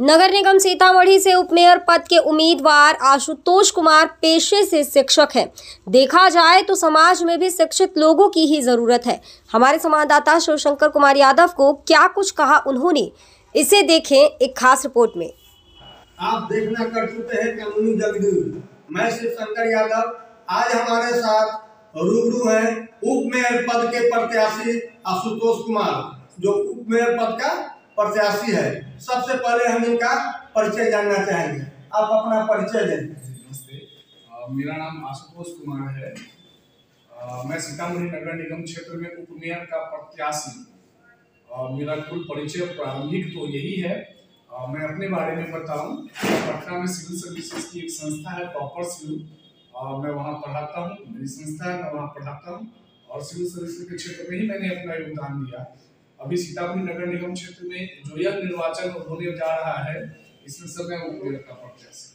नगर निगम सीतामढ़ी से उपमेयर पद के उम्मीदवार आशुतोष कुमार पेशे से शिक्षक हैं। देखा जाए तो समाज में भी शिक्षित लोगों की ही जरूरत है। हमारे संवाददाता शिवशंकर कुमार यादव को क्या कुछ कहा उन्होंने, इसे देखें एक खास रिपोर्ट में। आप देखना कर चुके हैं कानूनी जगदूर। मैं शिवशंकर यादव आज हमारे साथ रूबरू हैं उपमेयर पद के प्रत्याशी आशुतोष कुमार, जो उपमेयर पद का प्रत्याशी है। सबसे पहले हम इनका परिचय जानना चाहेंगे। आप अपना परिचय दें। नमस्ते, मेरा नाम आशुतोष कुमार है। मैं सीतामढ़ी नगर निगम क्षेत्र में उपमेयर का प्रत्याशी हूँ। मेरा कुल परिचय प्रारंभिक तो यही है। मैं अपने बारे में बताऊं, पटना में सिविल सर्विसेज की एक संस्था है टॉपर सिविल, मैं वहाँ पढ़ाता हूँ। मेरी संस्था है, मैं वहाँ पढ़ाता हूँ और सिविल सर्विसेज के क्षेत्र में ही मैंने अपना योगदान दिया। अभी सीतामढ़ी नगर निगम क्षेत्र में जो यह निर्वाचन होने जा रहा है, इसमें सब मैं उपमेयर का प्रत्याशी।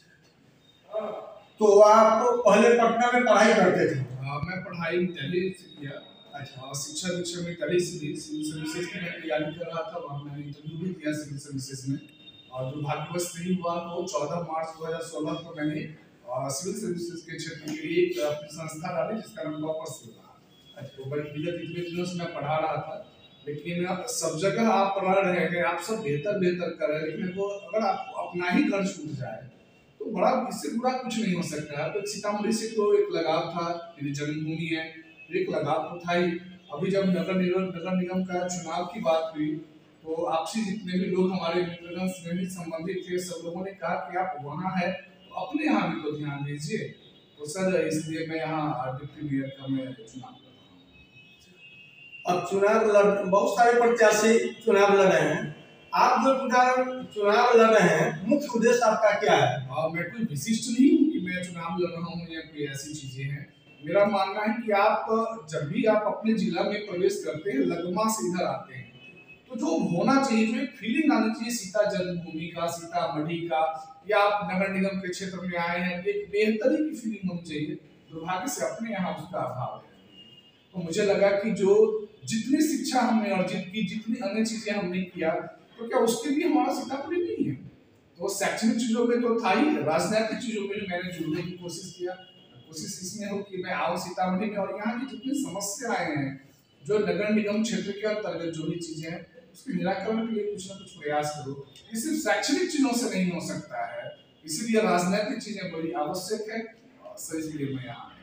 तो आप पहले पटना में पढ़ाई करते थे? मैं पढ़ाई दिल्ली से किया। अच्छा, शिक्षा दीक्षा में दिल्ली से सिविल सर्विसेज की मैं तैयारी कर रहा था। वहाँ मैंने इंटरव्यू भी दिया सिविल सर्विसेज में और दुर्भाग्यवश नहीं हुआ। तो 14 मार्च 2016 को मैंने सिविल सर्विसेज के क्षेत्र के लिए अपनी संस्था डाली जिसका नाम टॉपर सिविल रहा। तो विगत इतने दिनों से मैं पढ़ा रहा था, लेकिन सब जगह आप पढ़ा रहे हैं, आप सब बेहतर कर रहे हैं, लेकिन वो अगर आप अपना ही घर छूट जाए तो बड़ा इससे बुरा कुछ नहीं हो सकता है। तो सीतामढ़ी से तो एक लगाव था, मेरी जन्मभूमि है, एक लगाव तो था ही। अभी जब नगर निगम का चुनाव की बात हुई तो आपसी जितने भी लोग हमारे मित्रगण से संबंधित थे, सब लोगों ने कहा कि आप वहाँ है तो अपने यहाँ भी तो ध्यान दीजिए। तो सर, इसलिए मैं यहाँ डिप्टी मेयर का मैं चुनाव कर रहा हूँ। अब चुनाव बहुत सारे प्रत्याशी चुनाव लड़ रहे हैं। आप जो चुनाव लड़ रहे हैं, मुख्य उद्देश्य आपका क्या है? मैं कोई विशिष्ट नहीं हूँ कि मैं चुनाव लड़ रहा हूँ या कोई ऐसी चीजें हैं। मेरा मानना है कि आप जब भी आप अपने जिला में प्रवेश करते हैं, लगमा से इधर आते हैं, तो जो होना चाहिए, जो एक फीलिंग आनी चाहिए सीता जन्मभूमि का, सीतामढ़ी का, या आप नगर निगम के क्षेत्र में आए हैं, एक बेहतरी की फीलिंग होनी चाहिए। दुर्भाग्य से अपने यहाँ उसका अभाव है। तो मुझे लगा कि जो जितनी शिक्षा हमने अर्जित की, जितनी अन्य चीजें हमने किया, तो क्या उसके लिए हमारा सीतामढ़ी नहीं है? तो शैक्षणिक चीजों में तो था ही, राजनीतिक चीजों में जो मैंने जुड़ने की कोशिश किया, कोशिश इसमें हो कि मैं आऊँ सीतामढ़ी में और यहाँ की जितनी समस्याएं हैं, जो नगर निगम क्षेत्र के अंतर्गत जो भी चीजें हैं, उसके निराकरण के लिए कुछ ना कुछ प्रयास करो। ये सिर्फ शैक्षणिक चीजों से नहीं हो सकता है, इसीलिए राजनीतिक चीजें बड़ी आवश्यक है। इसलिए मैं यहाँ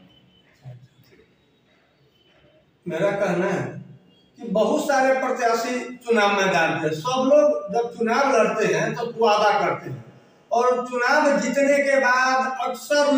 मेरा कहना है कि बहुत सारे प्रत्याशी चुनाव मैदान पे, सब लोग जब चुनाव लड़ते हैं तो वादा करते हैं और चुनाव जीतने के बाद अक्सर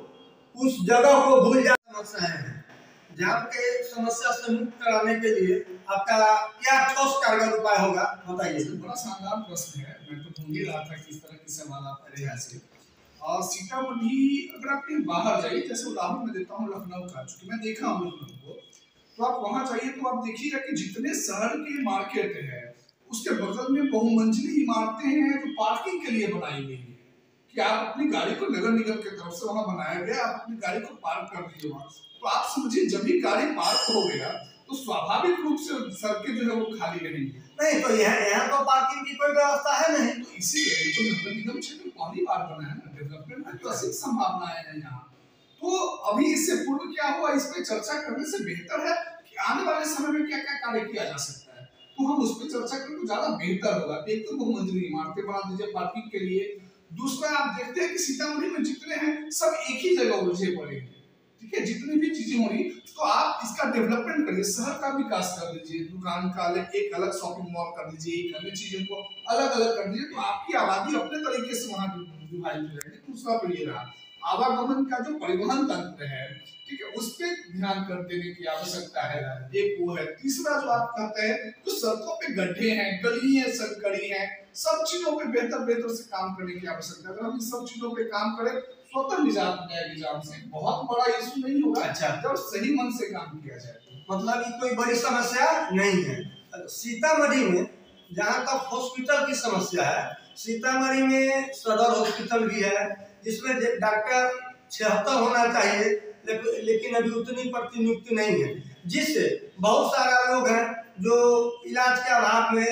लोग उस जगह को भूल जाते हैं। जहाँ के समस्या से मुक्त कराने के लिए आपका क्या ठोस कारगर उपाय होगा, बताइए। बड़ा शानदार प्रश्न है। मैं तो ढूंढ ही रहा था किस तरह के सवाल आप करें ऐसे। और सीतामढ़ी अगर आप कहीं बाहर जाइए, जैसे उदाहरण मैं देता हूँ लखनऊ का, चूंकि मैं देखा हूँ लखनऊ को, तो आप वहां जाइए तो आप देखिएगा कि जितने शहर के मार्केट है उसके बगल में बहुमंजिली इमारतें हैं जो पार्किंग के लिए बनाई गई है कि आप अपनी गाड़ी को, नगर निगम की तरफ से वहां बनाया गया, आप अपनी गाड़ी को पार्क कर दीजिए वहां। तो आप समझिए, जब भी गाड़ी पार्क हो गया तो स्वाभाविक रूप से सड़कें जो है वो खाली रहेंगी। नहीं तो यहाँ तो पार्किंग की कोई व्यवस्था है नहीं, तो इसीलिए तो नगर निगम क्षेत्र पहली बार बना है ना, डेवलपमेंट की तो असीम संभावनाएं हैं यहाँ। तो अभी इससे पूर्व क्या हुआ, इस पे चर्चा करने से बेहतर है कि आने वाले समय में क्या क्या कार्य किया जा सकता है, तो हम उस पर चर्चा करें तो ज्यादा बेहतर होगा। एक तो बहुमंजिली इमारतें बना दीजिए पार्किंग के लिए। दूसरा, आप देखते हैं कि सीतामढ़ी में जितने हैं सब एक ही जगह उलझे पड़े हैं, ठीक है, जितनी भी चीजें हो रही, तो आप इसका डेवलपमेंट करिए, शहर का विकास कर दीजिए, दुकान का एक अलग शॉपिंग मॉल कर दीजिए, एक अन्य चीजों को अलग अलग कर दीजिए, तो आपकी आबादी अपने तरीके से वहां डिवाइड हो जाएगी। दूसरा तो ये रहा आवागमन का जो परिवहन तंत्र है, ठीक है, उस पर ध्यान कर देने की आवश्यकता है, एक वो है। तीसरा जो आप कहते हैं, तो सड़कों पे गड्ढे हैं, गली है, संकड़ी है, सब चीजों पे बेहतर से काम करने की आवश्यकता है। अगर हम इन सब चीजों पे काम करें, स्वतः निजात हो जाएगी जाम से, बहुत बड़ा इशू नहीं होगा। अच्छा, जब सही मन से काम किया जाए मतलब ये कोई बड़ी समस्या नहीं है। सीतामढ़ी में जहाँ तक हॉस्पिटल की समस्या है, सीतामढ़ी में सदर हॉस्पिटल भी है जिसमें डॉक्टर 76 होना चाहिए, लेकिन अभी उतनी प्रतिनियुक्ति नहीं है, जिससे बहुत सारा लोग हैं जो इलाज के अभाव में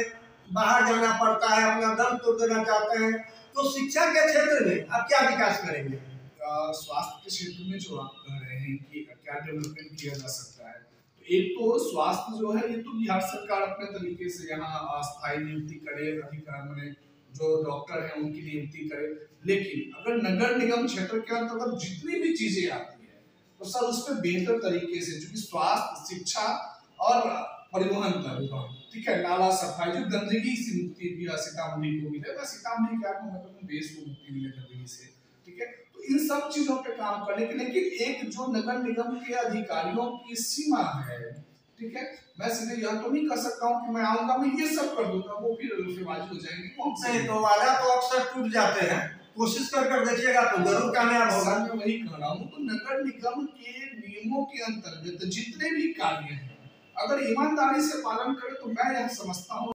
बाहर जाना पड़ता है, अपना दम तोड़ देना चाहते हैं, तो शिक्षा के क्षेत्र में आप क्या विकास करेंगे? स्वास्थ्य के क्षेत्र में जो आप कह रहे हैं कि क्या डेवलपमेंट किया जा सकता है, तो एक तो स्वास्थ्य जो है, ये तो बिहार सरकार अपने तरीके से यहाँ अस्थायी नियुक्ति करे, अधिकार मैंने जो डॉक्टर हैं उनकी नियुक्ति करे। लेकिन अगर नगर निगम क्षेत्र के अंतर्गत जितनी भी चीजें आती है तो सर उस पर बेहतर तरीके से, क्योंकि स्वास्थ्य, शिक्षा और परिवहन का विभाग, ठीक है, नाला सफाई, जो गंदगी से मुक्ति भी सीतामढ़ी को मिले, वह सीतामढ़ी क्या मतलब देश को मुक्ति मिले गंदगी से, ठीक है। तो इन सब चीजों पे काम करने के, लेकिन एक जो नगर निगम के अधिकारियों की सीमा है, ठीक है, मैं सीधे यह तो नहीं कर सकता हूँ कि मैं आऊंगा मैं ये सब कर दूंगा, वो फिर रुफेबाजी हो जाएंगी। नहीं, तो वादा तो अक्सर टूट जाते हैं, कोशिश कर देखिएगा तो जरूर कामयाब होगा। मैं वही कह रहा हूँ, तो नगर निगम के नियमों के अंतर्गत जितने भी कार्य हैं, अगर ईमानदारी से पालन करें तो मैं यह समझता हूँ